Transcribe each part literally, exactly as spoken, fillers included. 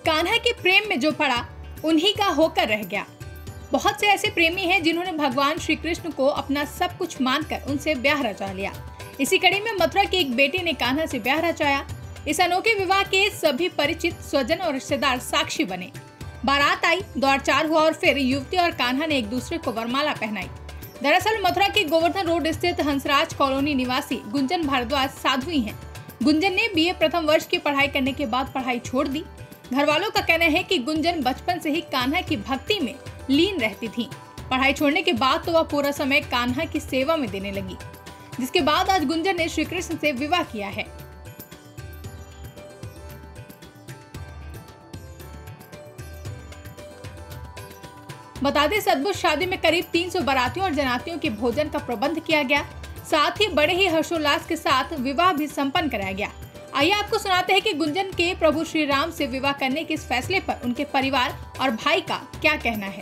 कान्हा के प्रेम में जो पड़ा उन्हीं का होकर रह गया। बहुत से ऐसे प्रेमी हैं जिन्होंने भगवान श्री कृष्ण को अपना सब कुछ मानकर उनसे ब्याह रचा लिया। इसी कड़ी में मथुरा की एक बेटी ने कान्हा से ब्याह रचाया। इस अनोखे विवाह के सभी परिचित स्वजन और रिश्तेदार साक्षी बने। बारात आई, दौर चार हुआ और फिर युवती और कान्हा ने एक दूसरे को वरमाला पहनाई। दरअसल मथुरा के गोवर्धन रोड स्थित हंसराज कॉलोनी निवासी गुंजन भारद्वाज साध्वी हैं। गुंजन ने बीए प्रथम वर्ष की पढ़ाई करने के बाद पढ़ाई छोड़ दी। घर वालों का कहना है कि गुंजन बचपन से ही कान्हा की भक्ति में लीन रहती थी। पढ़ाई छोड़ने के बाद तो वह पूरा समय कान्हा की सेवा में देने लगी, जिसके बाद आज गुंजन ने श्री कृष्ण से विवाह किया है। बता दें, इस अद्भुत शादी में करीब तीन सौ बारातियों और जनातियों के भोजन का प्रबंध किया गया। साथ ही बड़े ही हर्षोल्लास के साथ विवाह भी संपन्न कराया गया। आइए आपको सुनाते हैं कि गुंजन के प्रभु श्री राम से विवाह करने के इस फैसले पर उनके परिवार और भाई का क्या कहना है।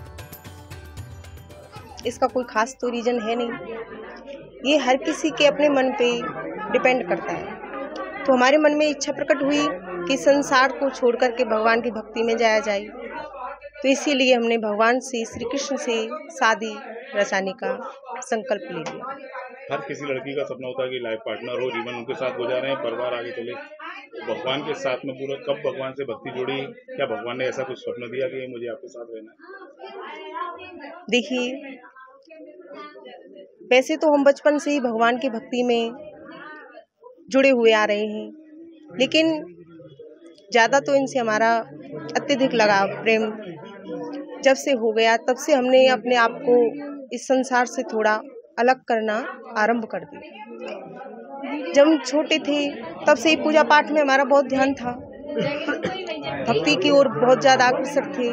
इसका कोई खास तो रीजन है नहीं, ये हर किसी के अपने मन पे डिपेंड करता है। तो हमारे मन में इच्छा प्रकट हुई कि संसार को छोड़ करके भगवान की भक्ति में जाया जाए, तो इसीलिए हमने भगवान से, श्री कृष्ण से शादी रचाने का संकल्प ले लिया। हर किसी लड़की का सपना होता है कि लाइफ पार्टनर हो, जीवन उनके साथ गुजारें, परिवार आगे चले। भगवान के साथ में पूरा कब भगवान से भक्ति जोड़ी? क्या भगवान ने ऐसा कुछ स्वप्न दिया कि मुझे आपके साथ रहना है? देखिए, वैसे तो हम बचपन से ही भगवान की भक्ति में जुड़े हुए आ रहे हैं, लेकिन ज़्यादा तो इनसे हमारा अत्यधिक लगाव, प्रेम जब से हो गया तब से हमने अपने आप को इस संसार से थोड़ा अलग करना आरंभ कर दिया। जब हम छोटे थे तब से ही पूजा पाठ में हमारा बहुत ध्यान था, भक्ति की ओर बहुत ज़्यादा अग्रसर थे,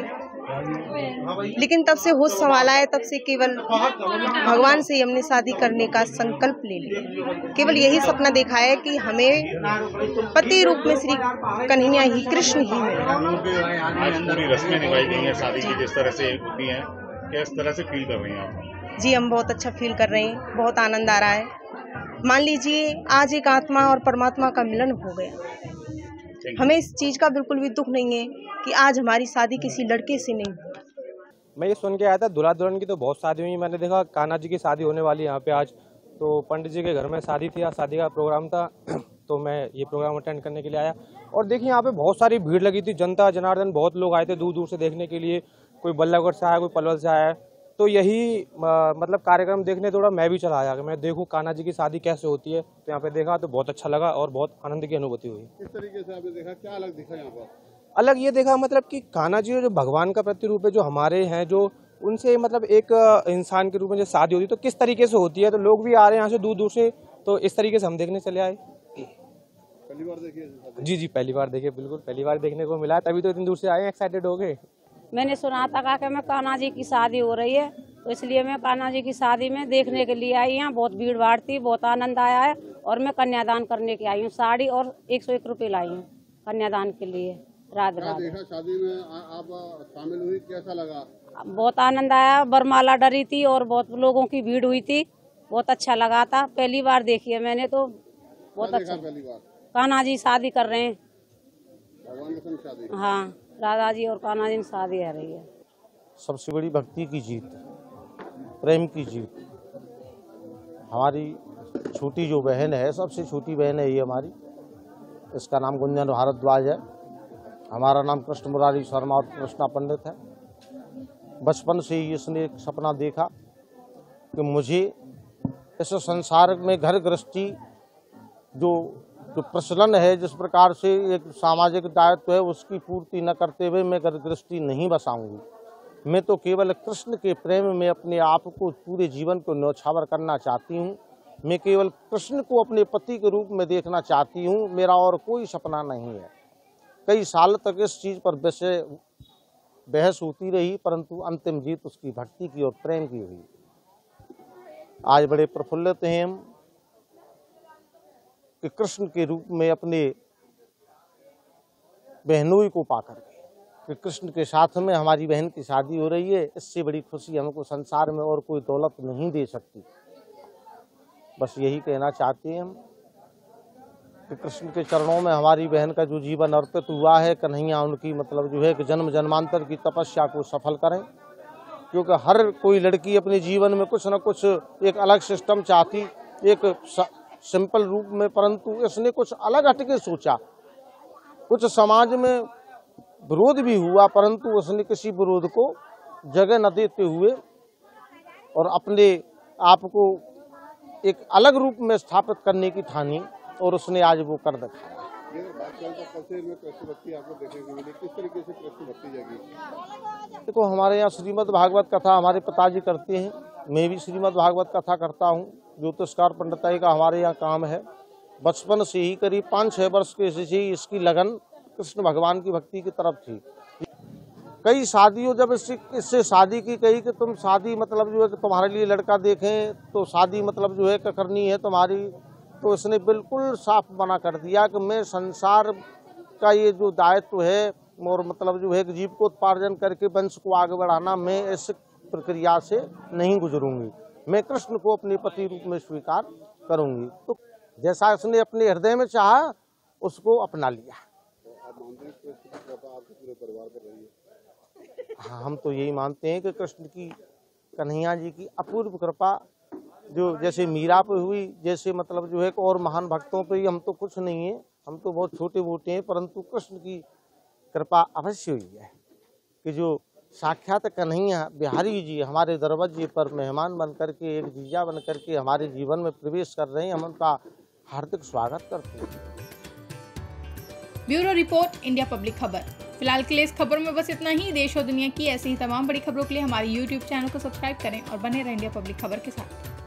लेकिन तब से होश संभाला है, तब से केवल भगवान से ही हमने शादी करने का संकल्प ले लिया। केवल यही सपना देखा है कि हमें पति रूप में श्री कन्हैया ही, कृष्ण ही मिले। आज पूरी रस्में निभाई गई हैं शादी की, जिस तरह से होती हैं, किस तरह से फील कर रही हैं आप? जी, हम बहुत अच्छा फील कर रहे हैं, बहुत आनंद आ रहा है। मान लीजिए आज एक आत्मा और परमात्मा का मिलन हो गया। हमें इस चीज का बिल्कुल भी दुख नहीं है कि आज हमारी शादी किसी लड़के से नहीं। मैं ये सुन के आया था दूल्हा दुल्हन की तो बहुत शादी हुई, मैंने देखा कान्हा जी की शादी होने वाली है यहाँ पे आज। तो पंडित जी के घर में शादी थी, आज शादी का प्रोग्राम था तो मैं ये प्रोग्राम अटेंड करने के लिए आया। और देखिए यहाँ पे बहुत सारी भीड़ लगी थी, जनता जनार्दन, बहुत लोग आए थे दूर दूर से देखने के लिए। कोई बल्लभगढ़ से आया, कोई पलवल से आया। तो यही आ, मतलब कार्यक्रम देखने थोड़ा मैं भी चला आया कि मैं देखूं कान्हा जी की शादी कैसे होती है। तो यहाँ पे देखा तो बहुत अच्छा लगा और बहुत आनंद की अनुभूति हुई। किस तरीके से आपने देखा, क्या अलग दिखा यहाँ पर? अलग ये देखा मतलब कि कान्हा जी जो भगवान का प्रतिरूप है, जो हमारे हैं, जो उनसे मतलब एक इंसान के रूप में जो शादी होती है तो किस तरीके से होती है। तो लोग भी आ रहे हैं यहाँ से दूर दूर से, तो इस तरीके से हम देखने चले आए। पहली बार देखिए? जी जी पहली बार देखिए, बिल्कुल पहली बार देखने को मिला, तभी तो इतनी दूर से आए, एक्साइटेड हो गए। मैंने सुना था कि मैं कान्हा जी की शादी हो रही है, तो इसलिए मैं कान्हा जी की शादी में देखने के लिए आई। यहाँ बहुत भीड़ भाड़ थी, बहुत आनंद आया है और मैं कन्यादान करने के आई हूँ। साड़ी और एक सौ एक रुपये लाई हूँ कन्यादान के लिए। राधे राधे। देखा शादी में आप शामिल हुई, कैसा लगा? बहुत आनंद आया, बरमाला डरी थी और बहुत लोगों की भीड़ हुई थी, बहुत अच्छा लगा था। पहली बार देखी है मैंने, तो बहुत अच्छा। पहली बार कान्हा जी शादी कर रहे हैं, भगवान के संग शादी। हाँ, राधा जी और कान्हा जी शादी हो रही है। सबसे बड़ी भक्ति की जीत, प्रेम की जीत। हमारी छोटी जो बहन है, सबसे छोटी बहन है ये हमारी, इसका नाम गुंजन भारद्वाज है। हमारा नाम कृष्ण मुरारी शर्मा और कृष्णा पंडित है। बचपन से ही इसने एक सपना देखा कि मुझे इस संसार में घर गृहस्थी जो जो प्रचलन है, जिस प्रकार से एक सामाजिक दायित्व है, उसकी पूर्ति न करते हुए मैं घर गृहस्थी नहीं बसाऊंगी। मैं तो केवल कृष्ण के प्रेम में अपने आप को, पूरे जीवन को न्यौछावर करना चाहती हूँ। मैं केवल कृष्ण को अपने पति के रूप में देखना चाहती हूँ, मेरा और कोई सपना नहीं है। कई साल तक इस चीज़ पर विषय बहस होती रही, परंतु अंतिम जीत उसकी भक्ति की और प्रेम की हुई। आज बड़े प्रफुल्लित हैं हम कि कृष्ण के रूप में अपने बहनोई को पाकर कि कृष्ण के साथ में हमारी बहन की शादी हो रही है। इससे बड़ी खुशी हमको संसार में और कोई दौलत नहीं दे सकती। बस यही कहना चाहते हैं हम कि कृष्ण के चरणों में हमारी बहन का जो जीवन अर्पित हुआ है, कन्हैया उनकी मतलब जो है कि जन्म जन्मांतर की तपस्या को सफल करें, क्योंकि हर कोई लड़की अपने जीवन में कुछ न कुछ एक अलग सिस्टम चाहती, एक सिंपल रूप में, परंतु इसने कुछ अलग हटके सोचा। कुछ समाज में विरोध भी हुआ, परंतु उसने किसी विरोध को जगह न देते हुए और अपने आप को एक अलग रूप में स्थापित करने की ठानी, और उसने आज वो कर दिखाया। देखो, हमारे यहाँ श्रीमद् भागवत कथा हमारे पिताजी करते हैं, मैं भी श्रीमद् भागवत कथा करता हूँ। ज्योतिषकार पंडिताई का हमारे यहाँ काम है। बचपन से ही करीब पाँच छः वर्ष के से ही इसकी लगन कृष्ण भगवान की भक्ति की तरफ थी। कई शादियों जब इससे इससे शादी की कही कि तुम शादी मतलब जो है कि तुम्हारे लिए लड़का देखें तो शादी मतलब जो है कि करनी है तुम्हारी, तो इसने बिल्कुल साफ मना कर दिया कि मैं संसार का ये जो दायित्व है और मतलब जो है कि जीविकोत्पादन करके वंश को आगे बढ़ाना, मैं इस प्रक्रिया से नहीं गुजरूंगी, मैं कृष्ण को अपने पति रूप में स्वीकार करूंगी। तो जैसा इसने अपने हृदय में चाहा उसको अपना लिया। हाँ, हम तो यही मानते हैं कि कृष्ण की, कन्हैया जी की अपूर्व कृपा जो जैसे मीरा पे हुई, जैसे मतलब जो है कि और महान भक्तों पे, हम तो कुछ नहीं है, हम तो बहुत छोटे मोटे हैं, परंतु कृष्ण की कृपा अवश्य हुई है कि जो साक्षात कन्हैया बिहारी जी हमारे दरवाजे पर मेहमान बन करके, एक जीजा बन करके हमारे जीवन में प्रवेश कर रहे हैं, हम उनका हार्दिक स्वागत करते हैं। ब्यूरो रिपोर्ट, इंडिया पब्लिक खबर। फिलहाल के लिए इस खबर में बस इतना ही। देश और दुनिया की ऐसी ही तमाम बड़ी खबरों के लिए हमारे यूट्यूब चैनल को सब्सक्राइब करें और बने रहें इंडिया पब्लिक खबर के साथ।